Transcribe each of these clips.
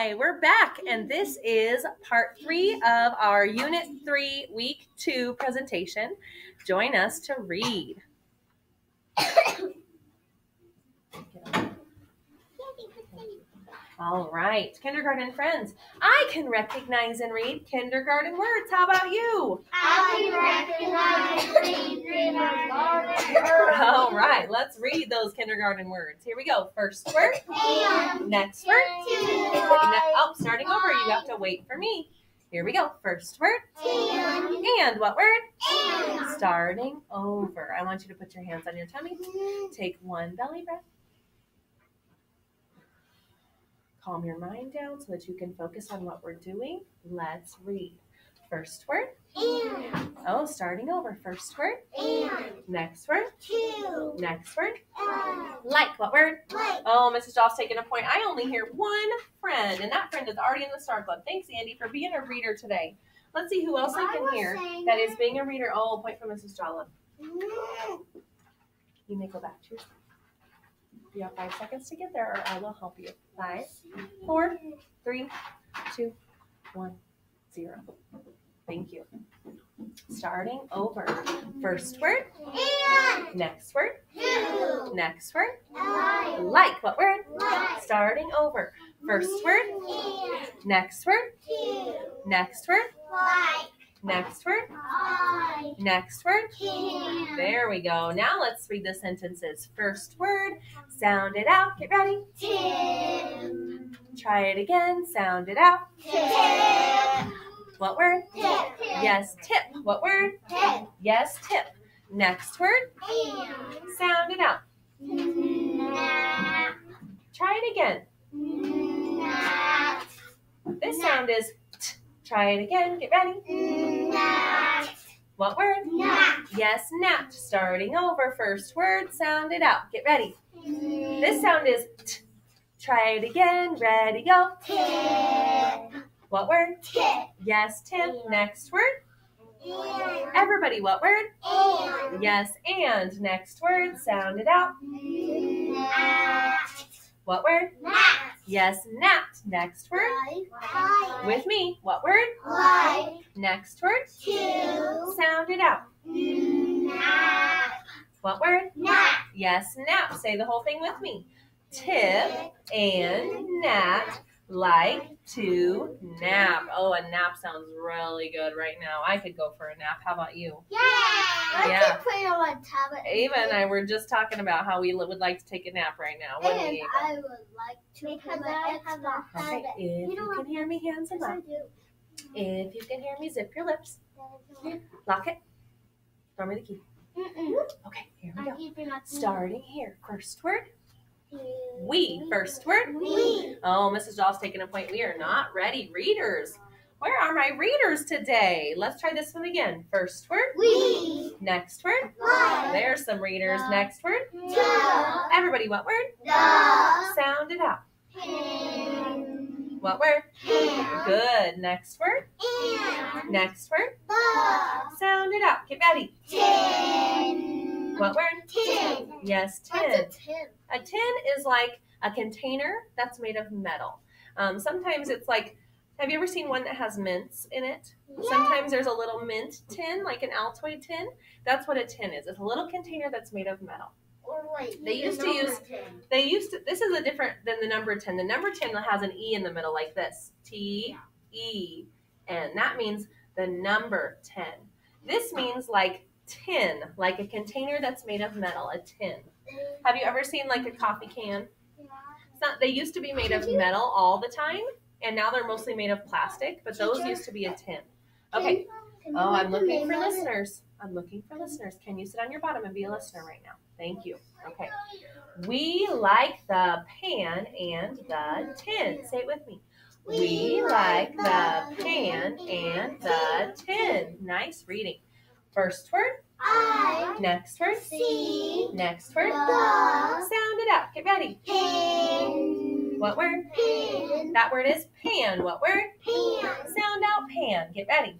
Hi, we're back, and this is part 3 of our Unit 3, Week 2 presentation. Join us to read. All right, kindergarten friends, I can recognize and read kindergarten words. How about you? I can recognize and read kindergarten. All right, let's read those kindergarten words. Here we go. First word. And. Next word. To. Starting over. You have to wait for me. Here we go. First word. And what word? And. Starting over. I want you to put your hands on your tummy. Take one belly breath. Calm your mind down so that you can focus on what we're doing. Let's read. First word. And. Oh, starting over. First word. And. Next word. To. Next word. And. Like. What word? Like. Oh, Mrs. Doff's taking a point. I only hear one friend, and that friend is already in the Star Club. Thanks, Andy, for being a reader today. Let's see who else I can hear that is being a reader. Oh, point from Mrs. Jollin. You may go back to your seat. You have 5 seconds to get there, or I will help you. 5, 4, 3, 2, 1, 0. Thank you. Starting over. First word. And. Next word. To. Next word. Like. Like. What word? Like. Starting over. First word. And. Next word. To. Next word. Like. Next word. I. Next word. Can. There we go. Now let's read the sentences. First word. Sound it out. Get ready. Tip. Try it again. Sound it out. Tip. What word? Tip. Yes, tip. What word? Tip. Yes, tip. Next word. And. Sound it out. Nap. Try it again. Nap. This sound is t. Try it again. Get ready. Nap. What word? Nap. Yes, napped. Starting over. First word. Sound it out. Get ready. This sound is t. Try it again. Ready, go. Tip. What word? Tip. Yes, tip. Next word. And. Everybody, what word? And. Yes, and. Next word. Sound it out. Nap. What word? Nap. Yes, napped. Next word. Like. With me. What word? Like. Next word. To. Sound it out. Nap. What word? Nap. Yes, nap. Say the whole thing with me. Tip and nap. Like to nap. Oh, a nap sounds really good right now. I could go for a nap. How about you? Yeah. Yeah. I can put it on my tablet. Ava and I were just talking about how we would like to take a nap right now. Wouldn't we, And Ava? I would like to Because put my I have Xbox a Okay, tablet. if you can hear me, hands them Yes, up. I do. If you can hear me, zip your lips. Lock it. Throw me the key. Okay, here we go. Starting here. First word. We. First word. We. Oh, Mrs. Doll's taking a point. We are not ready. Readers. Where are my readers today? Let's try this one again. First word. We. Next word. Like. There's some readers. Next word. The. Everybody, what word? The. Sound it out. Pen. What word? Pen. Good. Next word. And. Next word. The. Sound it out. Get ready. Tin. What word? Tin. Yes, tin. What's a tin? A tin is like a container that's made of metal. Sometimes it's like, have you ever seen one that has mints in it? Yeah. Sometimes there's a little mint tin, like an Altoid tin. That's what a tin is. It's a little container that's made of metal. Or wait, They used to use- This is a different than the number 10. The number 10 has an E in the middle like this. T-E. And that means the number 10. This means like tin, like a container that's made of metal, a tin. Have you ever seen like a coffee can? It's not, they used to be made of metal all the time, and now they're mostly made of plastic, but those used to be a tin. Okay. Oh, I'm looking for listeners. I'm looking for listeners. Can you sit on your bottom and be a listener right now? Thank you. Okay. We like the pan and the tin. Say it with me. We like the pan and the tin. Nice reading. First word. I. Next word. See. Next word. The. Sound it out. Get ready. Pen. What word? Pen. That word is pan. What word? Pan. Sound out pan. Get ready.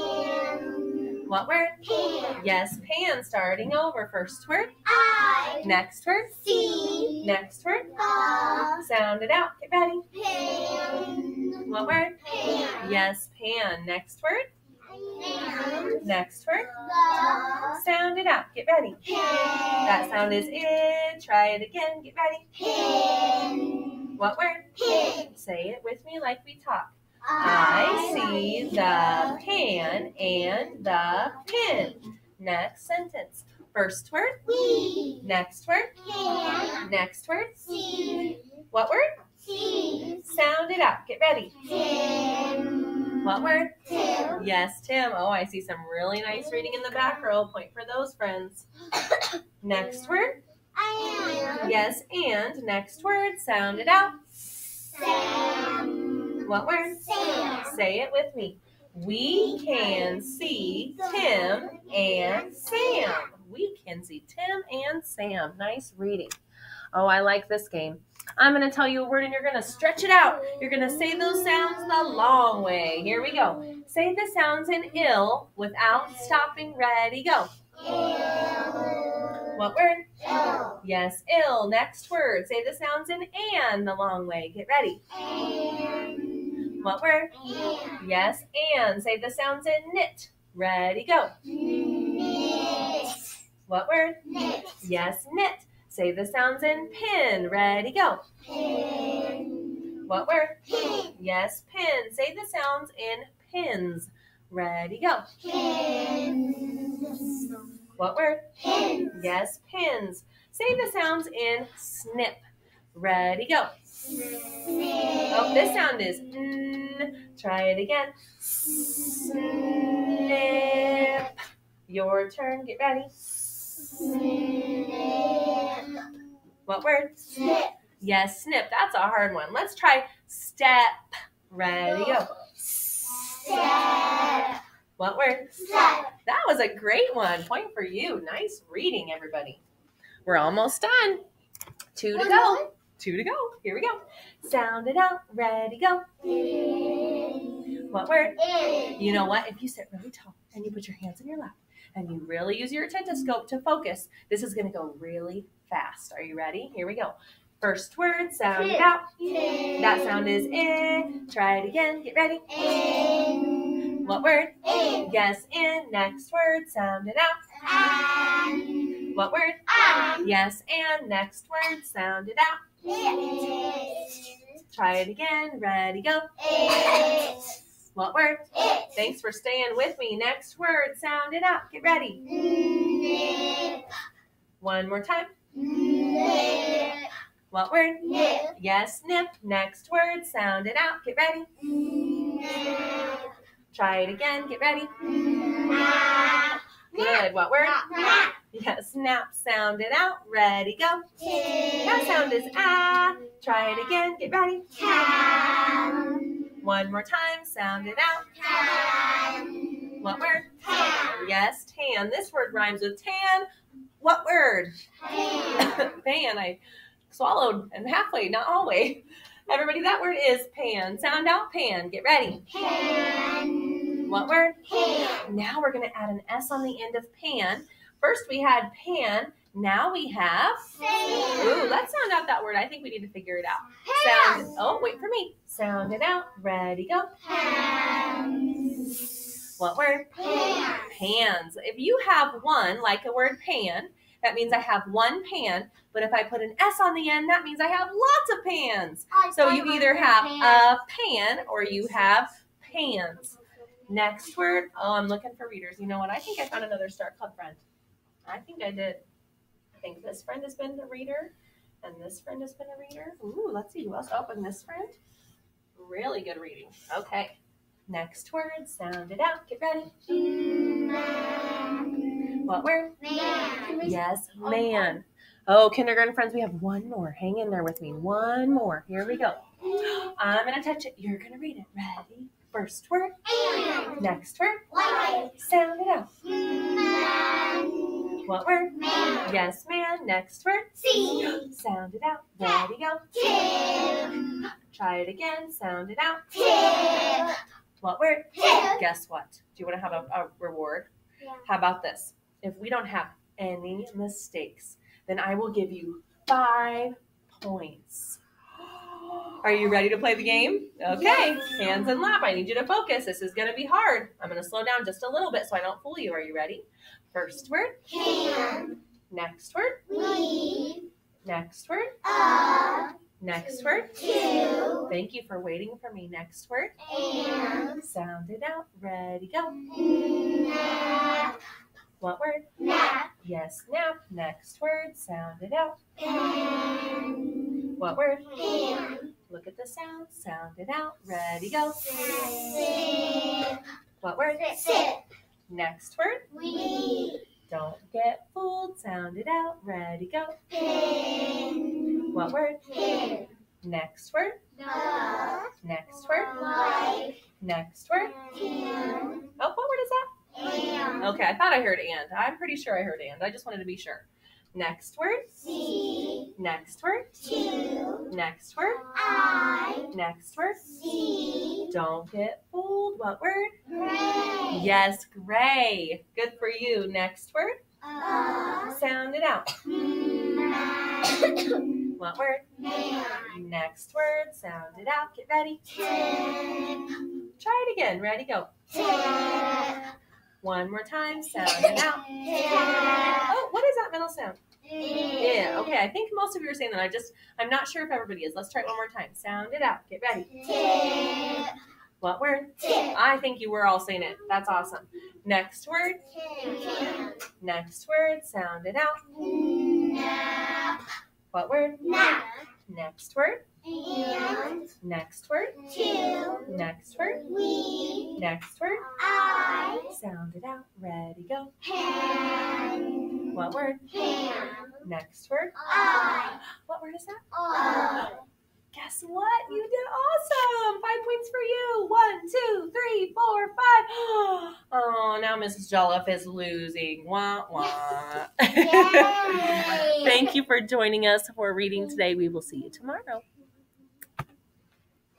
Pan. What word? Pan. Yes, pan. Starting over. First word. I. Next word. See. Next word. The. Sound it out. Get ready. Pen. What word? Pan. Yes, pan. Next word? And. Next word? The. Sound it out. Get ready. Pen. That sound is it. Try it again. Get ready. Pen. What word? Pen. Say it with me like we talk. I see the pan and the pin. Next sentence. First word. We. Next word. Pan. Next word. See. What word? See. Sound it out. Get ready. Tim. What word? Tim. Yes, Tim. Oh, I see some really nice reading in the back row. Point for those friends. Next word. And. Yes, and. Next word. Sound it out. Sam. What word? Sam. Say it with me. We can see Tim and Sam. We can see Tim and Sam. Nice reading. Oh, I like this game. I'm going to tell you a word and you're going to stretch it out. You're going to say those sounds the long way. Here we go. Say the sounds in ill without stopping. Ready, go. Ill. What word? Ill. Yes, ill. Next word. Say the sounds in and the long way. Get ready. And. What word? And. Yes, and. Say the sounds in knit. Ready, go. Knit. What word? Knit. Yes, knit. Say the sounds in pin. Ready, go. Pin. What word? Pin. Yes, pin. Say the sounds in pins. Ready, go. Pins. What word? Pins. Yes, pins. Say the sounds in snip. Ready, go. Snip. Oh, this sound is n. Try it again. Snip. Your turn. Get ready. Snip. What word? Snip. Yes, snip. That's a hard one. Let's try step. Ready, go. Step. What word? Step. That was a great one. Point for you. Nice reading, everybody. We're almost done. 2 to go. 2 to go. Here we go. Sound it out. Ready, go. What word? In. You know what? If you sit really tall and you put your hands in your lap and you really use your attentoscope to focus, this is going to go really fast. Are you ready? Here we go. First word, sound it out. In. That sound is in. Try it again. Get ready. In. What word? In. Yes, in. Next word, sound it out. And. What word? And. Yes, and. Next word, sound it out. It. Try it again. Ready, go. It. What word? It. Thanks for staying with me. Next word, sound it out. Get ready. Nip. One more time. Nip. What word? Nip. Yes, nip. Next word, sound it out. Get ready. Nip. Try it again. Get ready. Nap. Good. What word? Nap. Yes, snap. Sound it out. Ready, go. That sound is ah. Try it again. Get ready. Can. One more time. Sound it out. Can. What word? Tan. Yes, tan. This word rhymes with tan. What word? Pan. Pan. I swallowed and halfway, not all way. Everybody, that word is pan. Sound out, pan. Get ready. Pan. What word? Pan. Now we're going to add an S on the end of pan. First we had pan. Now we have... Ooh, let's sound out that word. I think we need to figure it out. Sound. Oh, wait for me. Sound it out. Ready, go. Pans. What word? Pans. Pans. If you have one, like a word pan, that means I have one pan. But if I put an S on the end, that means I have lots of pans. So you either have a pan or you have pans. Next word. Oh, I'm looking for readers. You know what? I think I found another Start Club friend. I think I did. I think this friend has been a reader. And this friend has been a reader. Ooh, let's see who else. Oh, and this friend. Really good reading. Okay. Next word. Sound it out. Get ready. Man. What word? Man. Yes, man. Oh, kindergarten friends, we have one more. Hang in there with me. One more. Here we go. I'm going to touch it. You're going to read it. Ready? First word. And. Next word. Like. Sound it out. Man. What word? Man. Yes, man. Next word. See. Sound it out. Ready, go. Tim. Try it again. Sound it out. Tip. What word? Tip. Guess what? Do you want to have a reward? Yeah. How about this? If we don't have any mistakes, then I will give you 5 points. Are you ready to play the game? Okay, hands in lap. I need you to focus. This is going to be hard. I'm going to slow down just a little bit so I don't fool you. Are you ready? First word. Can. Next word. We. Next word. Next word. To. Thank you for waiting for me. Next word. And. Sound it out. Ready, go. Nap. What word? Nap. Yes, nap. Next word. Sound it out. Pen. What word? Pan. Look at the sound. Sound it out. Ready, go. Sip. What word? Sip. Next word. We. Don't get fooled. Sound it out. Ready, go. Pin. What word? Pin. Next word. The. Next word. Like. Next word. Can. Oh, what word is that? And. Okay, I thought I heard and. I'm pretty sure I heard and. I just wanted to be sure. Next word. See. Next word. To. Next word. I. Next word. See. Don't get fooled. What word? Gray. Yes, gray. Good for you. Next word. Sound it out. Man. What word? Next word. Sound it out. Get ready. Tip. Try it again. Ready, go. Tip. One more time. Sound it out. Oh, what is that middle sound? Yeah, okay. I think most of you are saying that. I'm not sure if everybody is. Let's try it one more time. Sound it out. Get ready. Tip. What word? Tip. I think you were all saying it. That's awesome. Next word. Can. Next word. Sound it out. Nap. What word? Nap. Next word. And. Next word. To. Next word. We. Next word. I. Sound it out. Ready, go. Pan. What word? Pan. Next word. I. What word is that? Guess what? You did awesome. 5 points for you. 1, 2, 3, 4, 5. Oh, now Mrs. Jolliffe is losing. Wah, wah. Yay. Thank you for joining us for reading today. We will see you tomorrow.